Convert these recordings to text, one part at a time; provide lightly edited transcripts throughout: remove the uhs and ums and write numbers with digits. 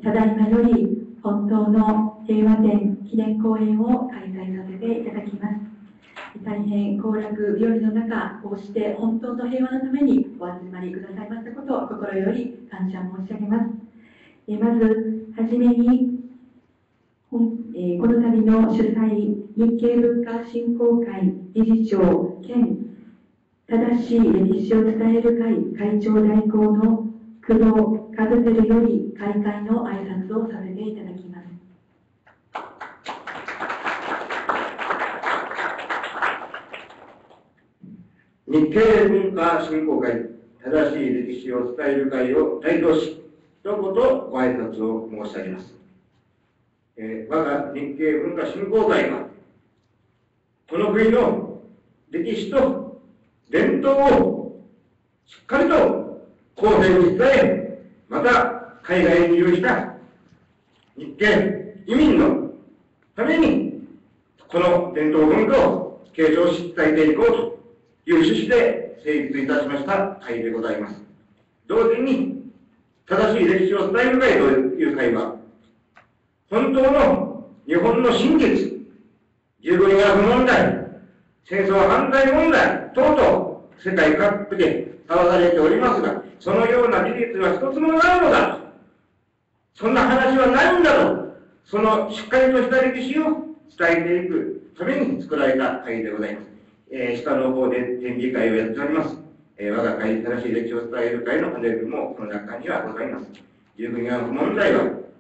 ただいまより本当の平和展記念公演を開催させていただきます。大変行楽日和の中、こうして本当の平和のためにお集まりくださいましたことを心より感謝申し上げます。まずはじめに、この度の主催日系文化振興会理事長兼正しい歴史を伝える会会長代行の工藤和輝より開会の挨拶をさせていただきます。 日系文化振興会正しい歴史を伝える会を代表し、一言ご挨拶を申し上げます。我が日系文化振興会は、この国の歴史と伝統をしっかりと後世に伝え、また海外に移住した日系移民のために、この伝統文化を継承し伝えていこうという趣旨で成立いたしました会でございます。同時に、正しい歴史を伝える会という会は、本当の日本の真実、従軍学問題、戦争反対問題等々、世界各国で騒がれておりますが、そのような事実は一つもないのだと。そんな話はないんだと。そのしっかりとした歴史を伝えていくために作られた会でございます。下の方で展示会をやっております。我が会正しい歴史を伝える会のパネルもこの中にはございます。従軍学問題は、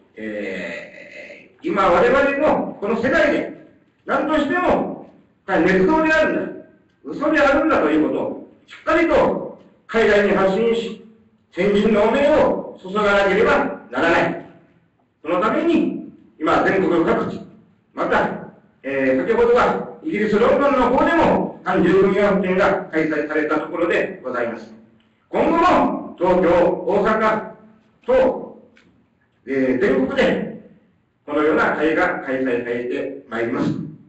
今我々のこの世代で何としても捏造であるんだ、嘘であるんだということをしっかりと海外に発信し、先人の名を注がなければならない。そのために今全国各地、また、先ほどはイギリス・ロンドンの方でも反従軍学展が開催されたところでございます。今後も東京、大阪と、全国でこのような会が開催されてまいります。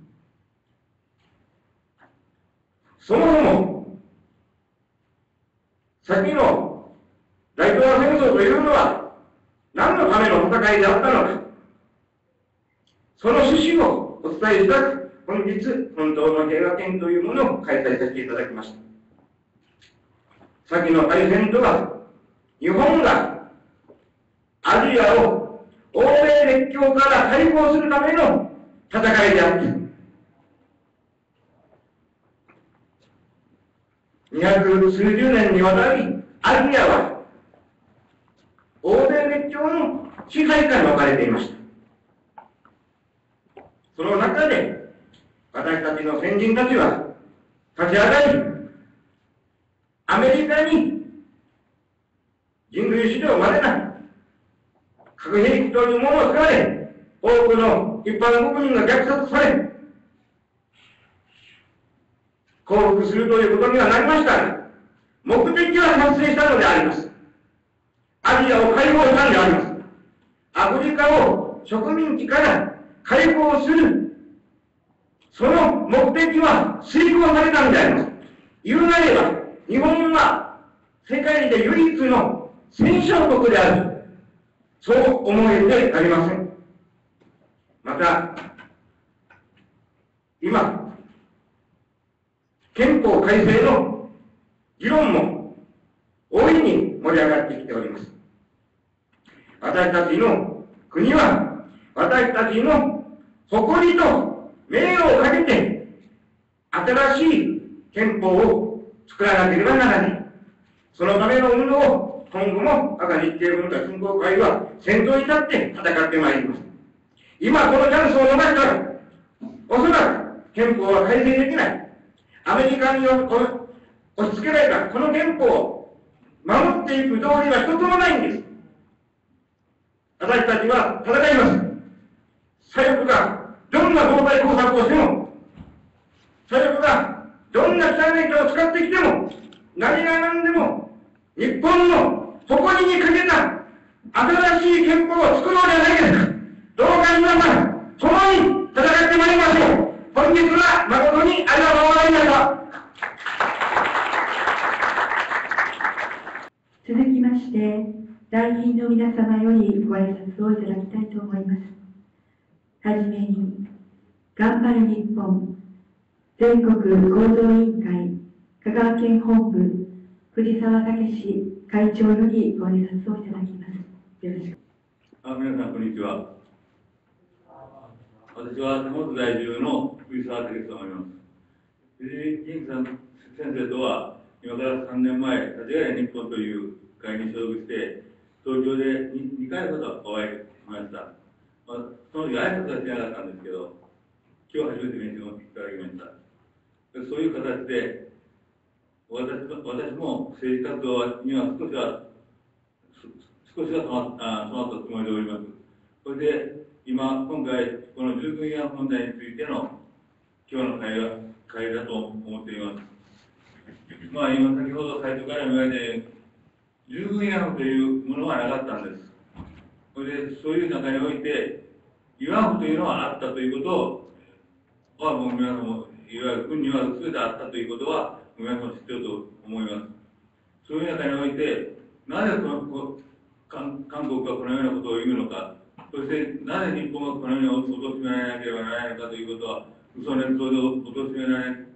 そもそも、先の大東亜戦争というのは何のための戦いであったのか、その趣旨をお伝えしたく、本日、本当の平和展というものを開催させていただきました。先の大戦とは、日本がアジアを欧米列強から解放するための戦いであって、200数十年にわたり、アジアは欧米列強の支配下に置かれていました。その中で、私たちの先人たちは立ち上がり、アメリカに人類史上稀な核兵器というものを使われ、多くの一般国民が虐殺され、降伏するということにはなりましたが、目的は達成したのであります。アジアを解放したのであります。アフリカを植民地から解放する、その目的は遂行されたのであります。言うなれば、日本は世界で唯一の戦勝国である。そう思えてなりません。また、今、憲法改正の議論も大いに盛り上がってきております。私たちの国は、私たちの誇りと名誉をかけて、新しい憲法を作らなければならない。そのための運動を、今後も我が日系文化振興会は先頭に立って戦ってまいります。今このチャンスを逃したら、おそらく憲法は改正できない。アメリカに押し付けられたこの憲法を守っていく道理は一つもないんです。私たちは戦います。左翼がどんな動態工作をしても、左翼がどんな汚い手を使ってきても、何が何でも、日本の誇りにかけた新しい憲法を作ろうじゃないですか。どうか皆さん、共に戦ってまいりましょう。本日は誠にありがとうございました。 続きまして、 来賓の皆様よりご挨拶をいただきたいと思います。はじめに、頑張る日本全国合同委員会香川県本部藤沢武会長よりご挨拶をいただきます。よろしく。 皆さん、こんにちは。私は手元在住の藤沢武と思います。藤井銀さん先生とは、今から3年前、立ち上げ日本という会に所属して、東京で 2回ほどお会いしました。その時挨拶はしなかったんですけど、今日初めて面識をいただきました。そういう形で、私も政治活動には少しは止まったつもりでおります。それで、今回、この従軍慰安問題についての今日の会だと思っています。今先ほど最初から言われたように、従軍慰安婦というものはなかったんです。それで、そういう中において、慰安婦というのはあったということは、もう皆さんも、いわゆる軍には全てあったということは、皆さんも知っていると思います。そういう中において、なぜ韓国がこのようなことを言うのか、そしてなぜ日本がこのように貶められなければならないのかということは、嘘ネットで貶められな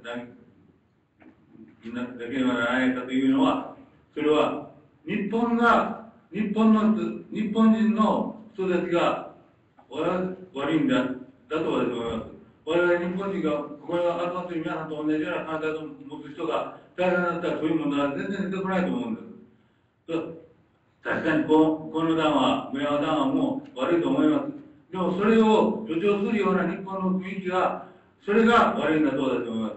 ければならないかというのは、それは日本人の人たちが悪いんだと私は思います。我々日本人がここに集まっている皆さんと同じような考え方を持つ人が大変だったらそういう問題は全然出てこないと思うんです。確かにこの談話、明和談話も悪いと思います。でもそれを助長するような日本の雰囲気が、それが悪いんだと私は思います。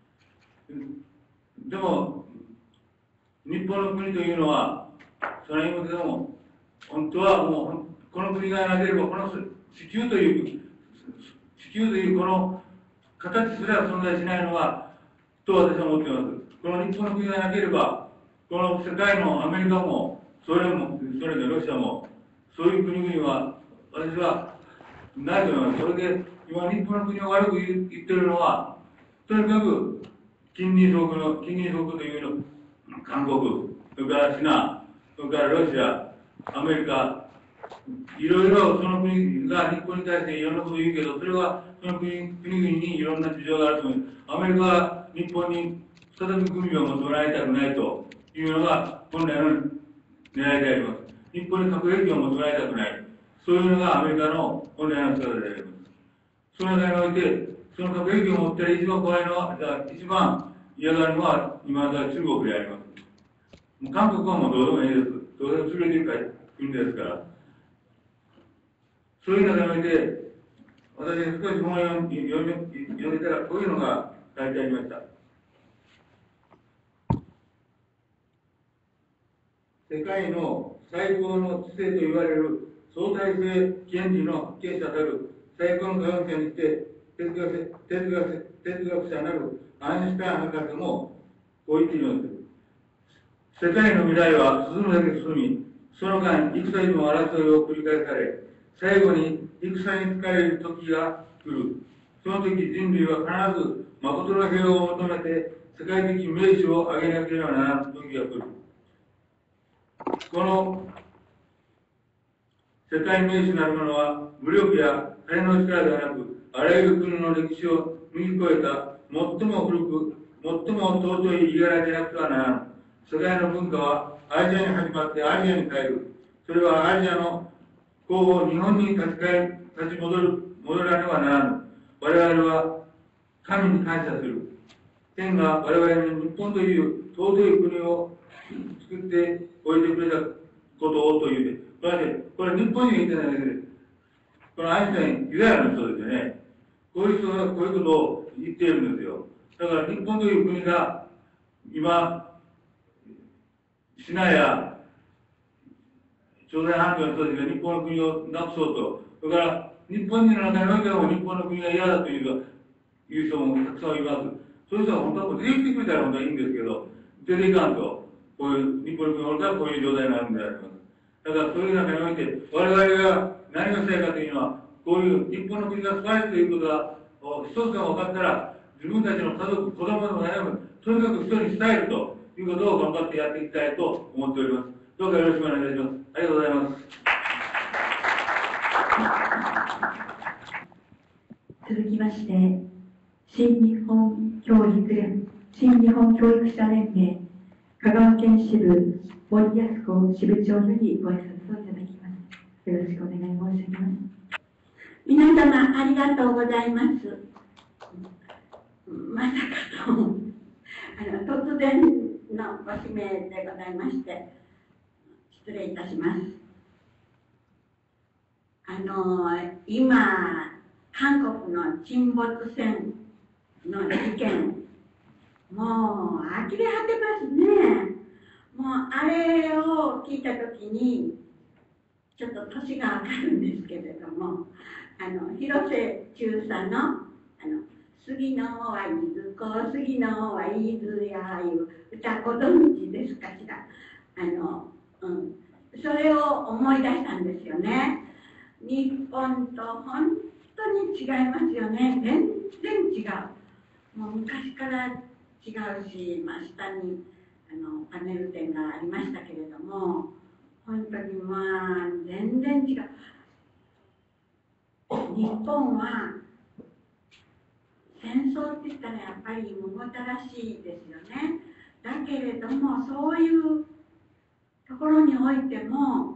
でも、日本の国というのは、その意味でも、本当はもう、この国がなければ、この地球というこの形すら存在しないのは、と私は思っています。この日本の国がなければ、この世界のアメリカも、ソ連でロシアも、そういう国々は、私はないと思います。それで、今、日本の国を悪く言ってるのは、とにかく、近隣国というの、韓国、それからシナ、それからロシア、アメリカ、いろいろその国が日本に対していろんなことを言うけど、それはその国々にいろんな事情があると思います。アメリカは日本に再び軍備を求められたくないというのが本来の狙いであります。日本に核兵器を求められたくない。そういうのがアメリカの本来の姿であります。その中において、その核兵器を持って一番怖いのは、一番嫌がるのは今までは中国であります。韓国はもうどうでもいいです。どうでも優れている国ですから。そういう中において、私少し本を読んでたら、こういうのが書いてありました。世界の最高の知性と言われる相対性原理の発見者たる最高の科学者にして哲学者なるアインシュタイン博士もこう言っています。世界の未来は進むだけ進み、その間戦にも争いを繰り返され、最後に戦に疲れる時が来る。その時人類は必ず誠の平和を求めて世界的名詞を上げなければならない時が来る。この世界名詞なるものは武力や金の力ではなく、あらゆる国の歴史を乗り越えた最も古く、最も尊い言い柄でなくてはならぬ。世界の文化はアジアに始まってアジアに帰る。それはアジアの後方日本に立ち戻らねばならぬ。我々は神に感謝する。天が我々に日本という尊い国を作っておいてくれたことをという。これ日本に言ってないだけで、このアインシュタイン、ユダヤの人ですよね。こういう人がこういうことを言っているんですよ。だから日本という国が今、シナや朝鮮半島の人たちが日本の国をなくそうと、それから日本人の中においても日本の国が嫌だという人もたくさんいます。そういう人は本当は出てきてくれたら本当はいいんですけど、出ていかんと、こういう日本の国がおるからこういう状態になるんであります。だからそういう中において、我々が何をしたいかというのは、こういう日本の国が素晴らしいということが、一つでも分かったら、自分たちの家族、子供でも悩む、とにかく人に伝えるということを頑張ってやっていきたいと思っております。 どうかよろしくお願いいたします。ありがとうございます。 続きまして、新日本教育者連盟香川県支部森康子支部長よりご挨拶をいただきます。よろしくお願い申し上げます。 皆様ありがとうございます。まさかの突然のご指名でございまして失礼いたします。今韓国の沈没船の事件、もう呆れ果てますね。もうあれを聞いたときにちょっと年がわかるんですけれども、広瀬中佐の杉のはいずこ、杉のはいずやいう歌ご存知ですかしら。それを思い出したんですよね。日本と本当に違いますよね。全然違う。もう昔から違うし、下にパネル展がありましたけれども、本当に全然違う。日本は戦争って言ったらやっぱり物たらしいですよね。だけれどもそういうところにおいても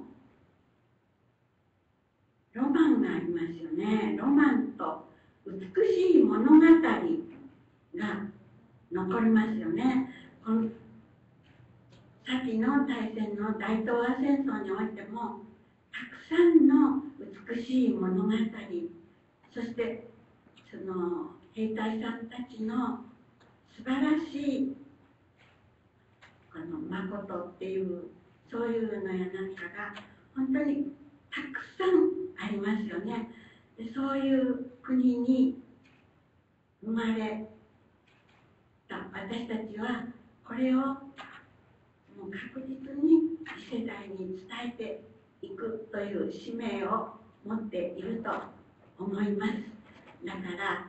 ロマンがありますよね。ロマンと美しい物語が残りますよね。この先の大戦の大東亜戦争においてもたくさんの美しい物語、そしてその兵隊さんたちの素晴らしいこの誠っていうそういうのやなんかが本当にたくさんありますよね。でそういう国に生まれた私たちはこれをもう確実に次世代に伝えていくという使命を持っていると思います。だから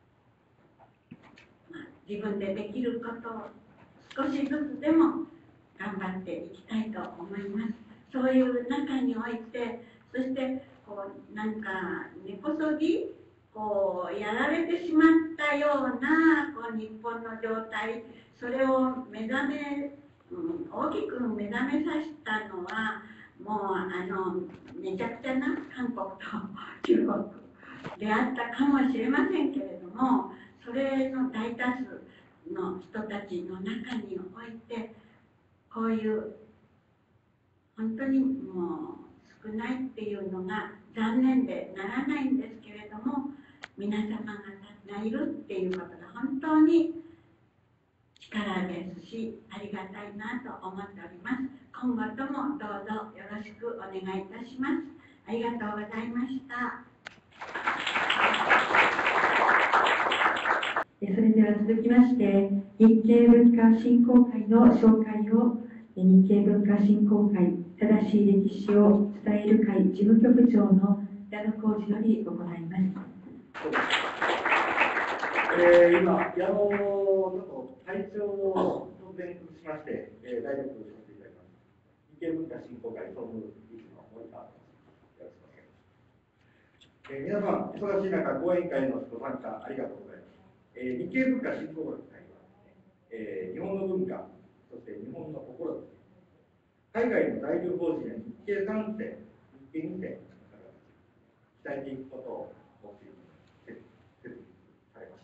自分でできることを少しずつでも頑張っていきたいと思います。そういう中において、そしてなんか根こそぎやられてしまったような日本の状態、それを大きく目覚めさせたのはもうめちゃくちゃな韓国と中国であったかもしれませんけれども、それの大多数の人たちの中においてこういう本当にもう少ないっていうのが残念でならないんですけれども、皆様がいるっていうことが本当に力ですしありがたいなと思っております。今後ともどうぞよろしくお願いいたします。ありがとうございました。 それでは続きまして日系文化振興会の紹介を日系文化振興会正しい歴史を伝える会事務局長の矢野浩二より行います。 今、ちょっと体調を突然崩しまして、代読させていただきます。日系文化振興会総務理事の森川です。よろしくお願いします。皆さん、忙しい中、講演会のご参加ありがとうございます。日系文化振興会はですね、日本の文化、そして日本の心ですね、海外の在留邦人や日系3世、日系2世の方々に伝えていくことを目的に設立されました。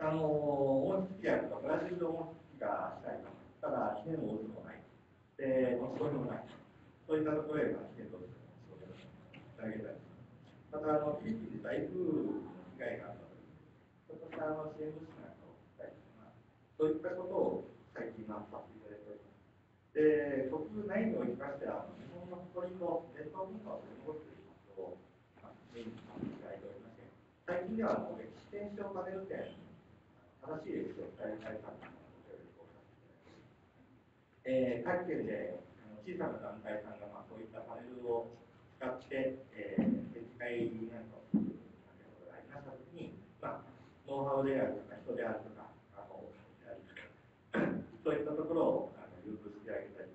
大月やブラジルの大月がしたいと、ただ、ひねも渦もない、で、持ち込みもない、そういったところへひねとしての仕事をしてあげたい。また、地域で台風の被害があったとき、そういった支援物資なんかをしたいとか、そういったことを最近させていただいております。で、国内におきましては、日本の誇りと伝統文化を取り戻すということをメインにさせていただいておりまして、最近では歴史検証パネル展、正しい歴史を伝えたいかということをごさせていただいております。各県で小さな団体さんがそういったパネルを使って、展示会なんかをすることがありましたときに、ノウハウであるとか、人であるとか、であるとか、そういったところを融通してあげたりとか、そう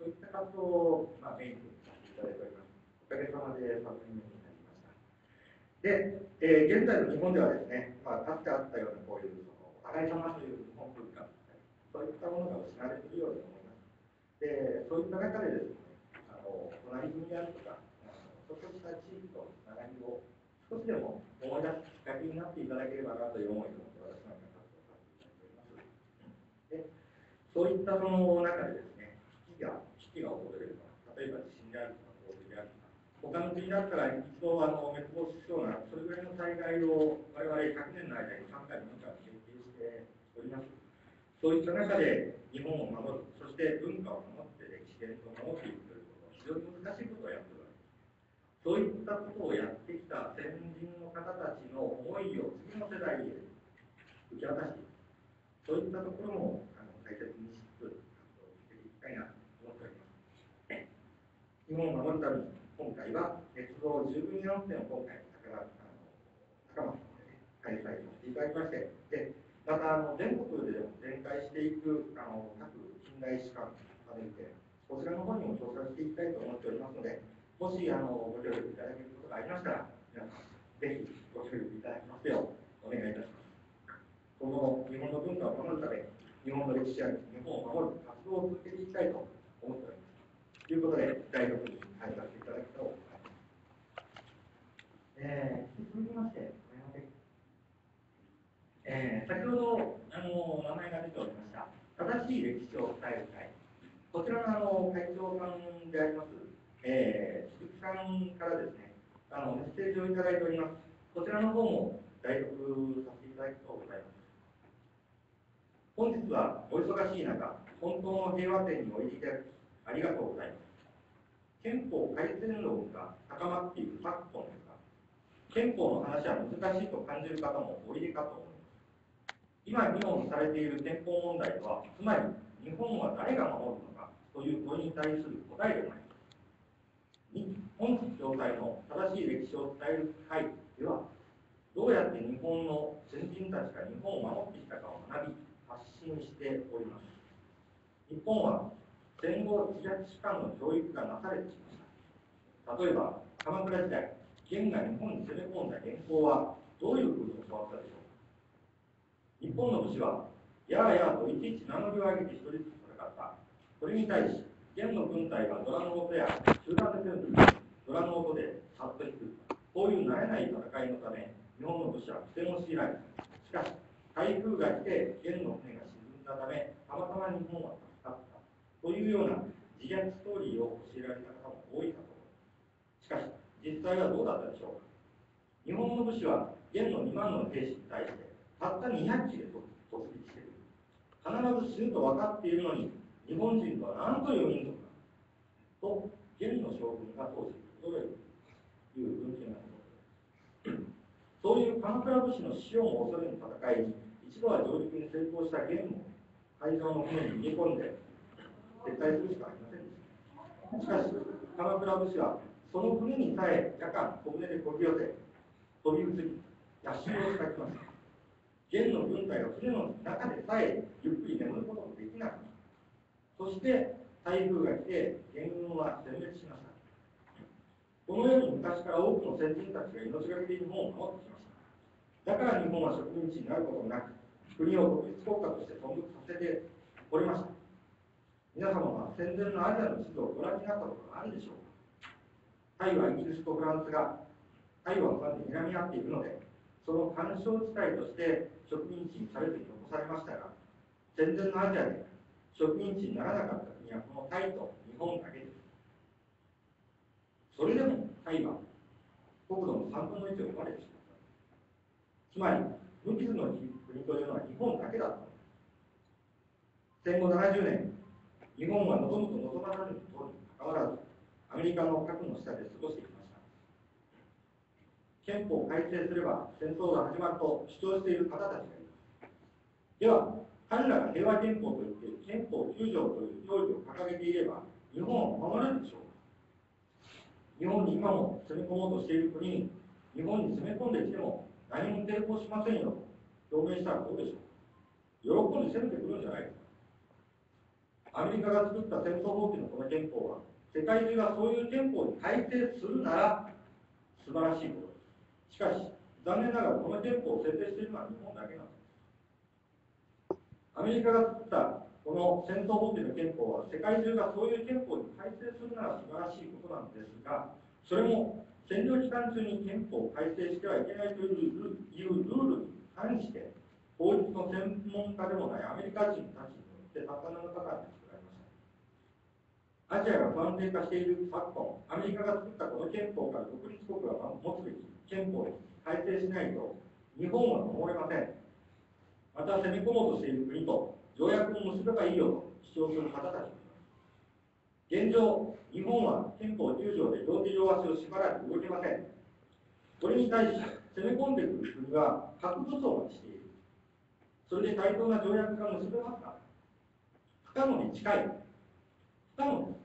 そういった活動を、メインにさせていただいております。おかげさまで3年目になりました。で、現在の日本ではですね、かつてあったようなこういうお互い様という日本文化、そういったものが失われているように思います。で、そういった中でですね、隣国であるとか、そうした地域とつながりを少しでも思い出すきっかけになっていただければなという思いを持って私なんか活動させていただいております。で、そういったその中でですね、危機が訪れるのは、例えば地震であるとか洪水であるとか、他の国だったら一度滅亡しそうな、それぐらいの災害を我々100年の間に3回、4回経験しております。そういった中で日本を守る、そして文化を守って歴史伝統を守っていくということは非常に難しいことをやっております。そういったことをやってきた先人の方たちの思いを次の世代へ受け渡していく、そういったところも大切にしつつ活動していきたいなと思っております。日本を守るために今回は鉄道10分4点を今回高松で、ね、開催させていただきまして、でまた全国でも展開していく各近代史館まで見て、こちらの方にも調査していきたいと思っておりますので、もしご協力いただけることがありましたら、皆さんぜひご協力いただきますようお願いいたします。この日本の文化を守るため、日本の歴史や日本を守る活動を続けていきたいと思っております。ということで、大学に入らせていただきたいと思います。続きまして、先ほど名前が出ておりました正しい歴史を伝える会、こちらの会長さんであります、鈴木さんからですね、メッセージをいただいております。こちらの方も代読させていただきとうございます。本日はお忙しい中、本当の平和展においでいただきありがとうございます。憲法改正論が高まっている昨今ですが、憲法の話は難しいと感じる方もおいでかと思います。今議論されている憲法問題とは、つまり日本は誰が守るのかという問いに対する答えでもあります。本日紹介の正しい歴史を伝える会では、どうやって日本の先人たちが日本を守ってきたかを学び、発信しております。日本は戦後自立士官の教育がなされてきました。例えば、鎌倉時代、元が日本に攻め込んだ元寇はどういうふうに教わったでしょうか。日本の武士は、やあやあといちいち名乗りを上げて一人ずつ戦った。これに対し、元の軍隊はドラの音や集団で攻めてドラの音でさっと引く。こういう慣れない戦いのため、日本の武士は苦戦を強いられた。しかし、台風が来て元の船が沈んだため、たまたま日本は助かった。というような自虐ストーリーを教えられた方も多いかと思います。しかし、実際はどうだったでしょうか。日本の武士は元の2万の兵士に対して、たった200機で突撃している。必ず死ぬと分かっているのに、日本人とは何という民族だと、元の将軍が当時驚いているという文献が残っている。そういう鎌倉武士の死をも恐れぬ戦いに、一度は上陸に成功した元も、海上の船に逃げ込んで、撤退するしかありませんでした。しかし、鎌倉武士は、その船にさえ夜間、小舟でこぎ寄せ、飛び移り、野心を仕掛けました。元の軍隊が船の中でさえゆっくり眠ることもできなかった。そして台風が来て元軍は全滅しました。このように昔から多くの先人たちが命がけで日本を守ってきました。だから日本は植民地になることもなく、国を国立国家として存続させておりました。皆様は戦前のアジアの地図をご覧になったことがあるでしょうか。タイはイギリスとフランスが台湾を睨み合っているので、その干渉地帯として植民地にされて残されましたが、戦前のアジアで植民地にならなかった国はこのタイと日本だけです。それでもタイは国土の3分の1を奪われてしまった。つまり、無傷の国というのは日本だけだった。戦後70年、日本は望むと望まざるにかかわらず、アメリカの核の下で過ごしてきました。憲法を改正すれば戦争が始まると主張している方たちがいます。では、彼らが平和憲法といって憲法9条という教義を掲げていれば、日本は守れるでしょうか。日本に今も攻め込もうとしている国に、日本に攻め込んできても何も抵抗しませんよと表明したらどうでしょうか。喜んで攻めてくるんじゃないですか。 アメリカが作った戦争放棄のこの憲法は、世界中がそういう憲法に改正するなら素晴らしいことです。しかし、残念ながらこの憲法を制定しているのは日本だけなんです。アメリカが作ったこの戦争放棄の憲法は、世界中がそういう憲法に改正するなら素晴らしいことなんですが、それも占領期間中に憲法を改正してはいけないというルールに関して、法律の専門家でもないアメリカ人たちによってたった7日間で作られました。アジアが不安定化している昨今、アメリカが作ったこの憲法から独立国が持つべき憲法に改正しないと、日本は守れません。また攻め込もうとしている国と条約を結べばいいよと主張する方たちもいます。現状、日本は憲法9条で両手両足を縛られて動けません。これに対し、攻め込んでくる国は核武装までしている。それで対等な条約が結べますか？不可能に近い。不可能です。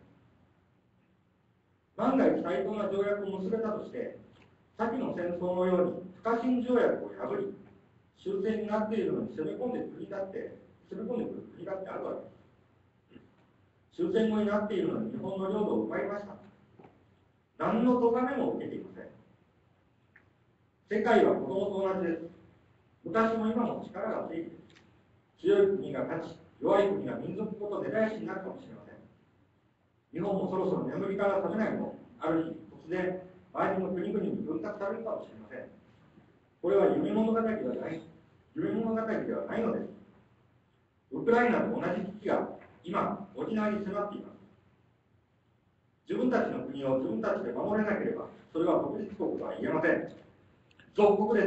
万が一対等な条約を結べたとして、先の戦争のように不可侵条約を破り、終戦になっているのに攻め込んでくる国だってあるわけです。終戦後になっているのに日本の領土を奪いました。何の咎めも受けていません。世界は子供と同じです。昔も今も力が正義です。強い国が勝ち、弱い国が民族ごと根絶やしになるかもしれません。日本もそろそろ眠りから覚めないと、ある日突然、周りの国々に分割されるかもしれません。これは夢物語ではないのです。ウクライナと同じ危機が今、沖縄に迫っています。自分たちの国を自分たちで守れなければ、それは独立国とは言えません。属国です。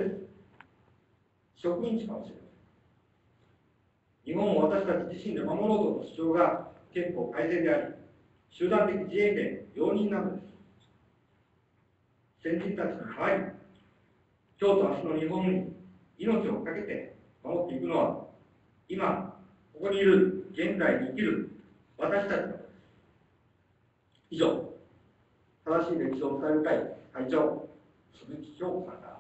植民地かもしれません。日本を私たち自身で守ろうとの主張が憲法改正であり、集団的自衛権容認なのです。先人たちに代わり、今日と明日の日本に命を懸けて守っていくのは、今、ここにいる現代に生きる私たちのことです。以上、正しい歴史を伝える会会長、鈴木京子さんから